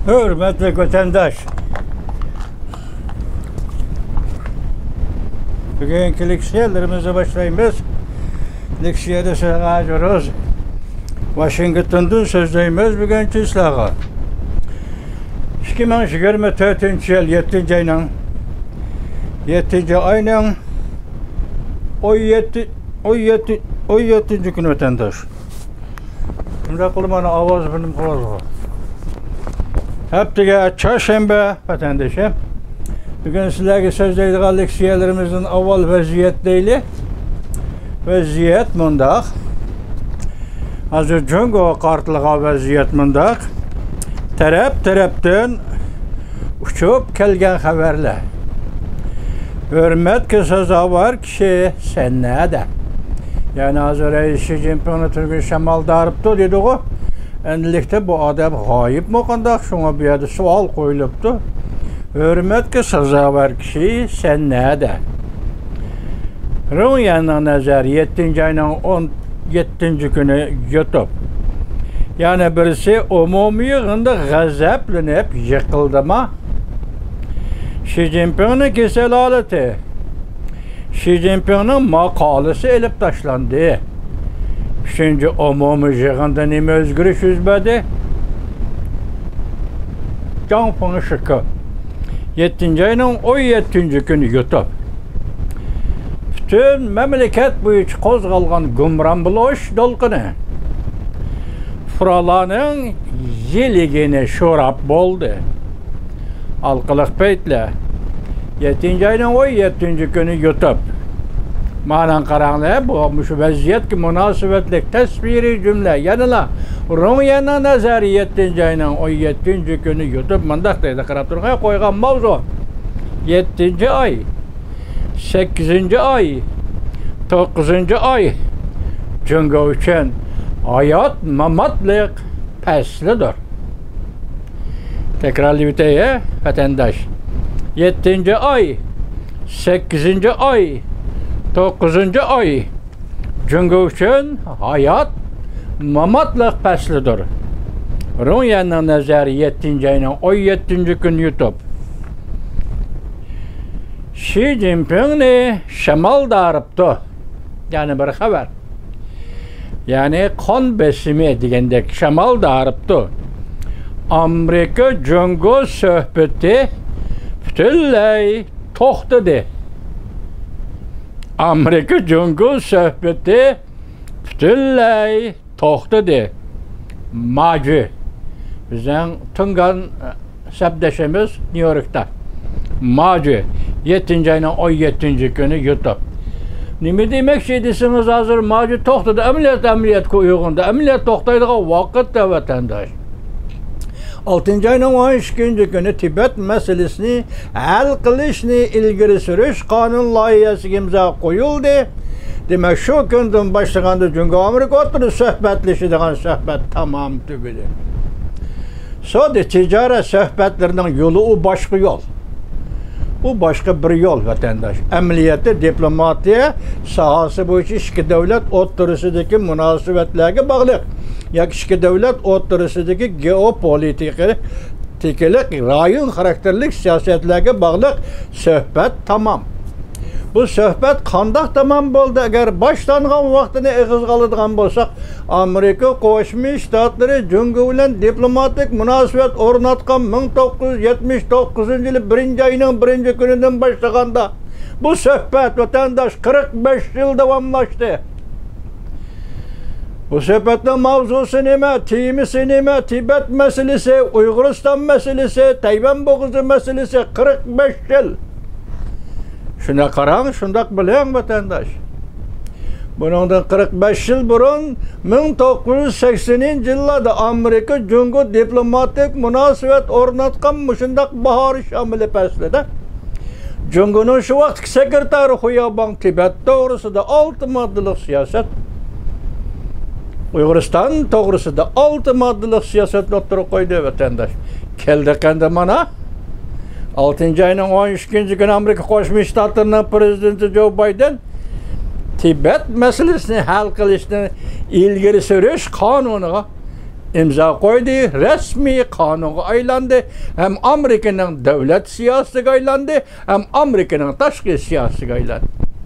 Hürmetli vatandaş. Bugünkü leksiyalarımıza başlayımız. Leksiyada sıra ediyoruz. Washington'dan sözleyimiz bugünkü islaha. 2024 yıl 7. ayının 7. ayının 17. günü vatandaş. Şimdi kulübana avaz benim kulağım. Heptiga çarşamba vatandaşım. Bugün sizlerge sözleydiği leksiyelerimizin avval vaziyetleyli. Vaziyet mundaq. Hazır Jungo kartlığa vaziyet mundaq. Tarap-tarapdan uçup kelgen haberler. Hürmetke sazavvar kişi sen nerede? Yani hazır Xi Jinping'in Türkiye şamal darıptı dedi o. Endilikte bu adam gayip mi qandaq? Şuna bir yerde sual koyuluptu. Hürmetke sazavvar kişi sen nerede? Rüyanın nazar 7. ayının 17. günü YouTube. Yani birisi umumi yığında gazaplanıp yıkıldı mı? Xi Jinping'in kesel aleti. Xi Jinping'in makalesi elip taşlandı. Şimdi umumi yığında nime özgürüş yüzbedi? Can Feng Şıkkı. 7. ayının 17. günü YouTube. Bütün memleket boyunca qozğalğan gumran buluş dolqını. Furalanın yeligini şorap boldu. Alqılıq beytle. 7. ayının 17. günü YouTube. Manan qaranlı bu vaziyet ki münasibetlik tasviri cümle. Yanıla Rumyana nazari 7. ayının 17. günü YouTube mandaqdaydı qaraturğa qoyğan mavzu. 7. ay 8. ay 9. ay Jungo üçün hayat mamatlık peslidir. Tekrarlı biteye vatandaş. 7. ay 8. ay 9. ay Jungo üçün hayat mamatlık peslidir. Rumyana nazarı 7. ayının 17. gün YouTube. Xi Jinping'ni şamal darıptı. Yani bir haber. Yani kan besimi degendek şamal darıptı. Amerika Jungo söhbeti bütünley toxtadı. Amerika Jungo söhbeti bütünley toxtadı. Macı. Bizden Tungan səbdəşimiz New York'ta. Macı. 7. ayının 17. günü YouTube. Nime demek şeydisiniz hazır macı toxtadı. Ameliyat koyuğunda. Ameliyat toxtaydığa vakit de vatandaş. 6. ayının 12. günü Tibet meselesini hal qilishni ilgiri sürüş kanun layihasi imza koyuldu. Demek şu günden başlaganda Jungo Amerika oturup söhbetleşidigan söhbet tamam tügüdü. Sadece ticaret söhbetlerinin yolu o başka yol. Bu başka bir yol vatandaş. Emniyette, diplomatiya sahası bu iki devlet oturusundaki münasebetlerine bağlı. Ya iki devlet oturusundaki geopolitik, rayon karakterlik siyasetlerine bağlı söhbet tamam. Bu söhbet qandaq tamam oldu. Eğer başlanğan vaxtını eğiz qalıdığan bolsaq, Amerika Qoşmuş Ştatları Jungo bilen diplomatik münasibet ornatqan 1979 yılı 1. ayının 1. gününden başlaganda bu söhbet vatandaş 45 yıl davamlaştı. Bu söhbetin mavzusu nime, timisi nime, Tibet meselesi, Uyguristan meselesi, Tayvan boğuzu meselesi 45 yıl. Şuna qaran, şundak bilen vatandaş. Bundan 45 yıl burun 1980 yıllarda Amerika Jungo diplomatik münasebet ornatqan muşundak bahar şamili peslide. Jungo'nun şu vaqt sekreteri Huyaban Tibet doğrusu da 6 maddelik siyaset. Uyguristan doğrusu da 6 maddelik siyaset oturup koydu vatandaş. Keldi kendi mana. 6. ayının 13. günü Amerika Qoşmuş Ştatlarının prezidenti Joe Biden Tibet meselesini hal qilishni ilgari surish qonuniga imza koydu, resmi kanuna aylandı. Hem Amerika'nın devlet siyaseti aylandı, hem Amerika'nın taşkı siyaseti aylandı.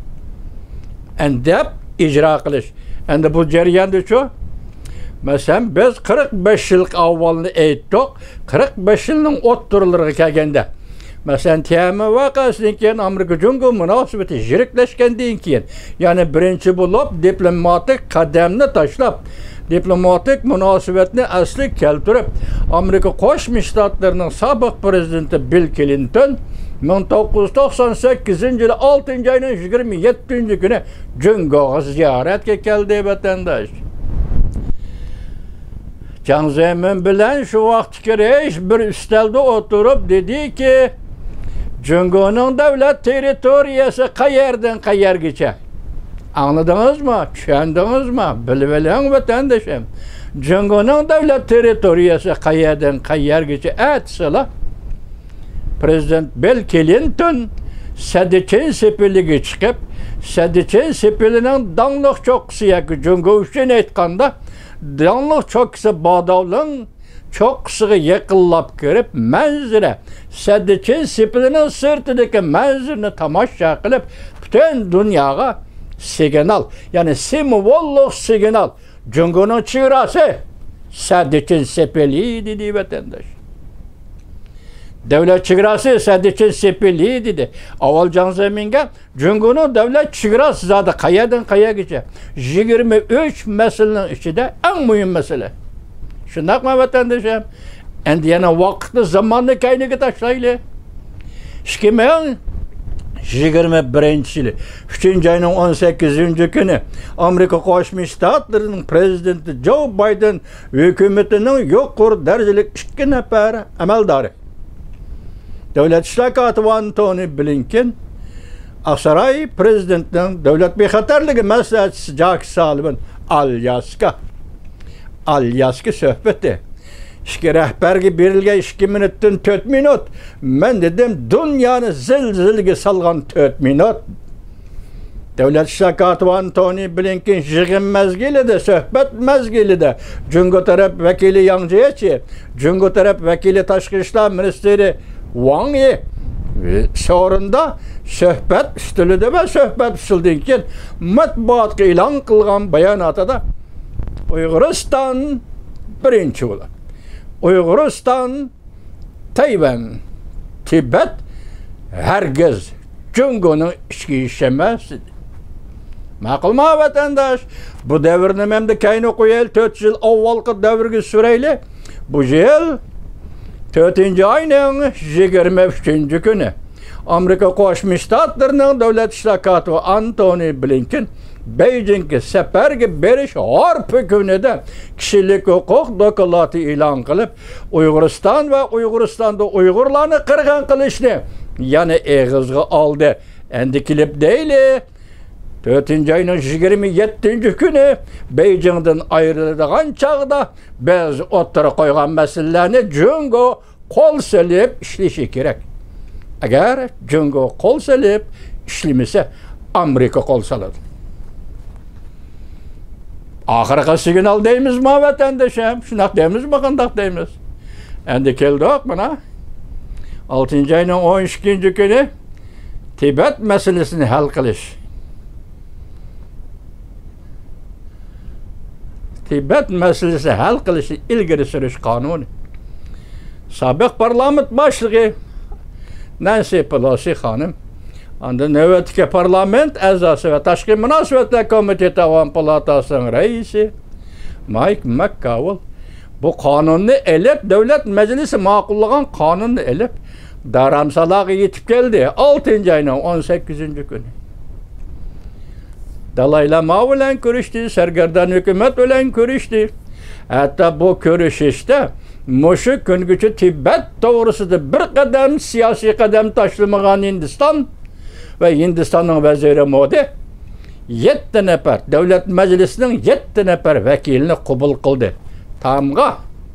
Endep icra kılış. Endi bu jarayonda şu. Mesela biz 45 yıl avvalını ayttık. 45 yılın o'ttirlariga kelganda. Mesela Tiananmen vakasından keyin Amerika Jungo münasebeti jirikleşkendan keyin, yani birinchi bo'lib diplomatik qadamni tashlab, diplomatik münasebetni asli keltirib, Amerika Qo'shma Shtatlarining sobiq prezidenti Bill Clinton 1998 yılı 6. ayının 27. günü Jungo'ga ziyaretga keldi vatandaş. Jiang Zemin bilen şu vaqt kereş bir üstelde oturup dedi ki Jungo'nun devlet teritoriyası qayerden qayergacha. Anladınız mı? Tushundingiz mi? Bilib oling vatandaşım. Jungo'nun devlet teritoriyası qayerden qayergacha aytsalar. Prezident Bill Clinton Sadiqin sepiliga chiqib, Sadiqin sepilining dangliq cho'qqisi yoki Jungo uchun aytganda, dangliq cho'qqisi Badavling cho'qqisiga yaqinlab kirib, manzara Sadiqin sepilining sirtidagi manzarani tomosha qilib, butun dunyoga signal, ya'ni simvollik signal, Jungoning chegarasi Sadiqin sepili dedi vatandaş. Devlet chegarasi Sadiqin sepili dedi. Avval Jiang Zeminga Jungo'nun devlet chegarasi zaten qayerdan qayergacha 23 meselenin içinde en mühim mesele. Shundaqmi vatandaşım? Endi yana vaqtni zamanni kayniga tashlaylik. 2021 yılı 3. ayının 18. günü Amerika Qo'shma Shtatlarining prezidenti Joe Biden hükümetinin yuqori darajalik 2 nafar amaldori Devlet İşler Katibi Antony Blinken, Aksaray Prezidentinin Devlet Bexatarligi Maslahatchisi Jack Sullivan Alyaska söhbeti. İşki rahbarga berilgan 2 minutdan 4 minut. Men dedim dunyoni zilzilga salgan 4 minut. Devlet İşler Katibi Antony Blinken yig'in mezgilida, söhbet mezgilida Jungo taraf vakili Yang Jiechi, Jungo taraf vakili Tashqi ishlar ministri Wang Yi sorunda söhbet üstülüde ve söhbet üstüldeyken matbuatga e'lon qilgan bayonotida Uyg'uriston birinchi bo'ladi. Uyg'uriston, Tayvan, Tibet hergiz Jungo'nun ichki ishi emas. Ma'qulmi vatandosh? Bu davrni memda kayni qo'yaylik, 4 yil avvalgi davrga suraylik. Bu yil 4. ayının 23. günü Amerika Qo'shma Shtatlarining Devlet İşler Katibi Antony Blinken Beijingga safarga berish harfi kunida kishilik huquq doklati e'lon qilib, Uyg'uriston va Uyg'uristonda Uyg'urlarni qirg'in qilishni yana eg'izga oldi. Endi klip deyli 4. ayının 27. günü Beijing'den ayrıladigan chog'da biz o'ttira qo'ygan masalalarni Jungo qo'l silib ishlashi kerak. Agar Jungo qo'l silib ishlamasa, Amerika qo'l soladi. Oxirgi signal deymizmi vatandoshim? Shunaq deymizmi, qandaq deymiz? Endi keldik mana 6. ayının 12. günü Tibet meselesini hal qilish. Tibet meselesi hal qilishni ilgari surish qonuni. Sobiq parlament boshlig'i Nancy Pelosi xonim, anda navbatdagi parlament a'zosi va tashqi munosabatlar komiteti Avam palatasining raisi Mike McConnell bu qonunni elib, davlat majlisi ma'qullagan qonunni elib daramsalaga yetib keldi 6. ayının 18. günü. Dalai Lama bilan ko'rishdi, sargardan hukumat bilan ko'rishdi. Hatta bu ko'rishishda mushu kungacha Tibet to'g'risida bir qadam siyosiy qadam tashlamagan Hindiston va Hindistonning vaziri Modi 7 nafar davlat majlisining 7 nafar vakilini qabul qildi. Tamg'a.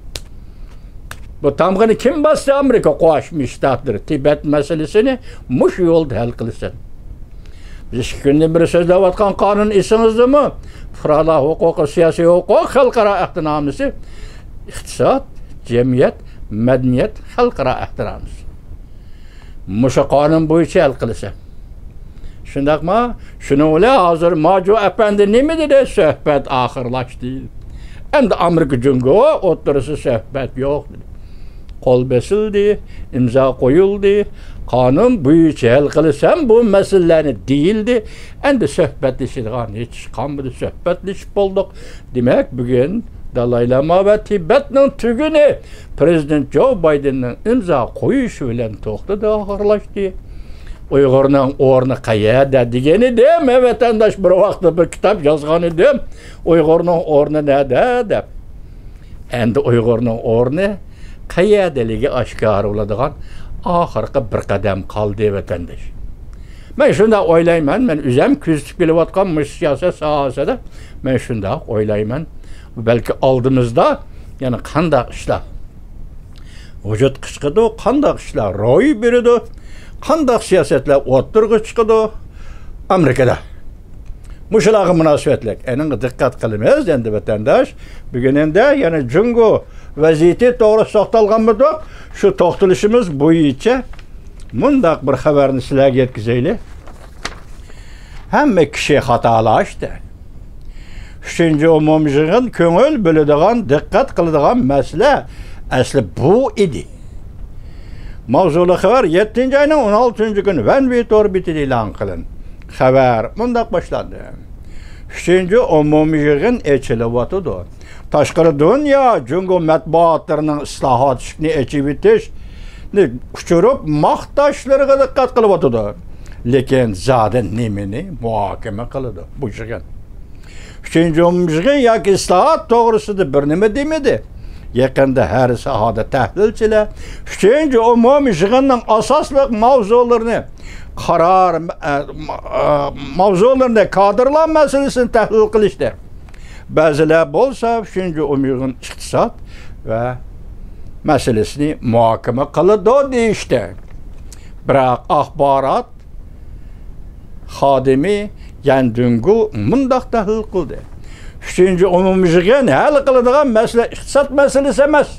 Bu tamg'ani kim bosdi? Amerika Qo'shma Shtatlari Tibet masalasini mush yo'lda hal qilsin. Biz 2 kundan beri so'zlayotgan qonun esingizdami? Fuqarolar huquqi, siyosiy huquq xalqaro ahdnomasi iqtisod, jamiyat, madaniyat, xalqaro ehtiromimiz. Mushu qonun bo'yicha hal qilsa. Shundaqmi? Shuni bilan hozir Maju apandi nima dedi? Suhbat oxirlashdi. Endi Amerika Jungo o'tirisi suhbat yo'q dedi. Qo'l besildi, imzo qo'yildi. Qonun bo'yicha hal qilsam bu masalalarni deyildi. Endi suhbatlashadigan hech qanday suhbatlashib bo'ldik. Demak, bugun Dalay Lama va Tibetning tuguni Prezident Joe Bidenning imzo qo'yishi bilan to'xtadi, oxirlashdi. Uyg'urning o'rni qayerda degan edim, vatandosh bir vaqtda bir kitob yozgan edim. Uyg'urning o'rni nada deb. Endi Uyg'urning o'rni qayerdaligi oshkor bo'ladigan oxirgi bir qadam qoldi vatandosh. Men shunda o'ylayman, men o'zim kuzatib kelayotgan siyosat sohasida men shunda o'ylayman. Balki oldimizda yana qanday ishlar vujud chiqadi, qanday ishlar ro'y beradi, qanday siyosatlar o'tirg'i chiqadi Amerikada. Mushularga munosabatlik. Endi diqqat qilamiz endi vatandosh. Bugun endi yana Jungo vaziyati to'g'ri to'xtalganmidik. Shu to'xtalishimiz bo'yicha mundaq bir xabarni sizlarga yetkazaylik. Hamma kishi xatolashdi. 3-umumiy yig'in ko'ngil bo'ladigan, diqqat qiladigan masala asli bu edi. Mavzuli xabar 7-oyning 16-kuni Van Vit orbitida e'lon qilindi. Xabar mundaq boshlandi. 3-umumiy yig'in echilyotdi. Tashqari dunyo Jungo matbuotlarining islohot ishini echib o'tishni kuchurib maqtashlariga diqqat qilyotdi. Lekin zodi nimani muhokama qiladi bu yig'in. 3-umumiy yig'in yoki islohot to'g'risida bir nima demadi. Yaqinda har sohada tahlilchilar 3-umumiy yig'inning asosli mavzularini mavzularni kadrlar masalasini tahlil qilishdi. Ba'zilar bo'lsa 3-umumiy yig'in iqtisod va masalasini muhokama qiladi deyishdi. Biroq axborot xodimi Yandungu mundaq tahlil qildi. 3-umumiy yig'in hal qiladigan masala iqtisod masalasi emas.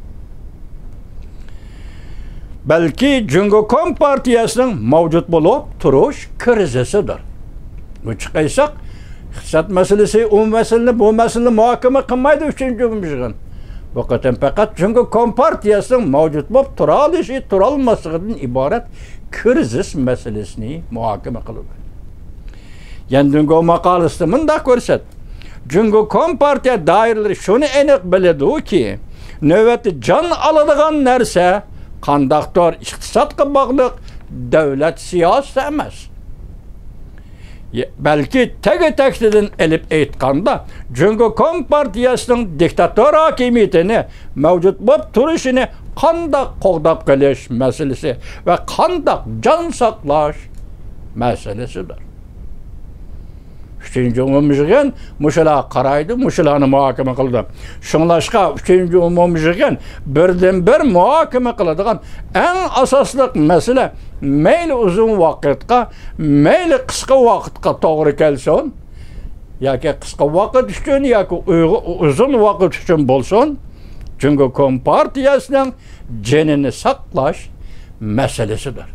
Balki Jungo Kompartiyasining mavjud bo'lib turish krizisidir. Bu chiqaysak, iqtisod masalasi u masalani bu masalani muhokama qilmaydi 3-umumiy yig'in. Bu qatam faqat Jungo Kompartiyasining mavjud bo'lib tura olishi, tura olmasligidan iborat krizis masalasini muhokama qiladi. Yandungo maqolasida mundaq ko'rsat. Jungo Kompartiya doiralari shuni aniq biladiki, navbatda jon oladigan narsa qandaqdir iqtisodga bog'liq davlat siyosati emas. Balki tagi-tagidan elib aytganda, Jungo Kompartiyasining diktator hokimiyatini mavjud bo'lib turishini qandaq qo'g'dab qilish masalasi va qandaq jon saqlash masalasidir. 3-umumiy yig'in mushular qaraydi, mushularni muhokama qildi. Shunlashqa 3-umumiy yig'in birdan-bir muhokama qiladigan eng asosli masala mayli uzun vaqtga, mayli qisqa vaqtga to'g'ri kelsin, yoki qisqa vaqt uchun yoki uzun vaqt uchun bo'lsin, Jungo Kompartiyasining jonini saqlash masalasidir.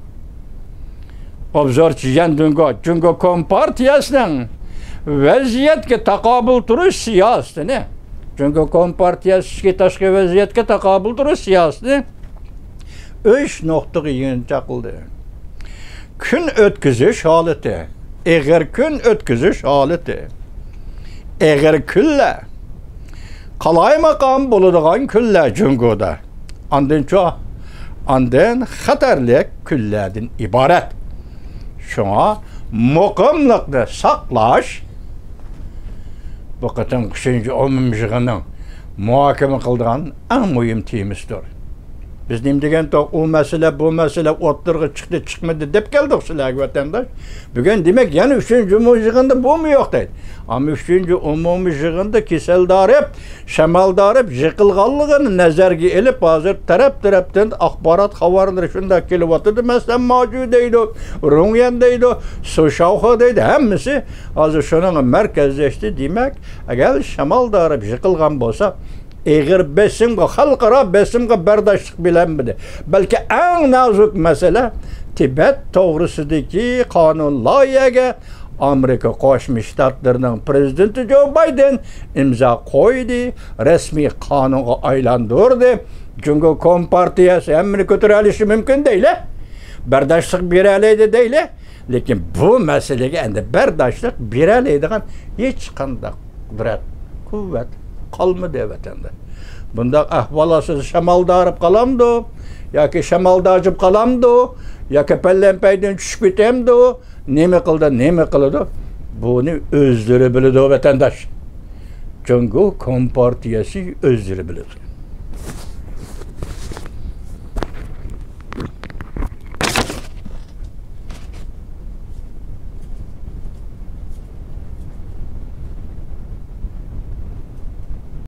Obzorchi Yandungo Jungo Kompartiyasining vaziyatga taqobil turish siyosatini, Jungo Kompartiyasiga tashqi vaziyatga taqobil turish siyosatini 3 nuqtaga yig'incha qildi. Kun o'tkazish holati, eg'ir kun o'tkazish holati, eg'ir kunlar, qalaymaqam bo'ladigan kunlar Jungoda, ondan xatarli kunlardan iborat. Şuna muqimlikni saqlash bu qatam 3-umumiy yig'inning muhokama qilgan eng muhim temasidir. Biz nima degan u masala bu masala o'tirg'i chiqdi chiqmadi deb keldik sizlarga vatandosh. Bugun demak yana 3-umumiy yig'inda bu yo'q deydi. Ammo 3-umumiy yig'inda kasaldarib, shamaldarib yiqilganligini nazarga olib hozir taraf-tarafdan axborot xabarlari shunday kelyapti. Masalan, Maju deydi, Rungyan deydi, Soshauxa deydi, hammasi hozir shuning markazlashdi. Demak, agar shamaldarib yiqilgan bo'lsa, ağır besimge, halkara besimge berdaşlık bilenmedi. Belki en nazuk mesele Tibet toğrusudaki kanun layığı Amerika Qo'shma Shtatlarining prezidenti Joe Biden imzo qo'ydi, resmiy qonunga aylantirdi. Çünkü Kompartiyasi hamini ko'tarilishi mumkin deyli. Bardoshlik beralaydi deyli. Lekin bu masalaga endi bardoshlik beralaydigan hech qanday qudrat, quvvat qolmadi vatanda. Bunda ahvolasiz shamaldarib qolamdi, yoki shamaldajib qolamdi, yoki pallanpaydan tushib ketamdi, nima qildi? Buni o'zlari biladi vatandosh. Çünkü Kompartiyasi o'zlari biladi.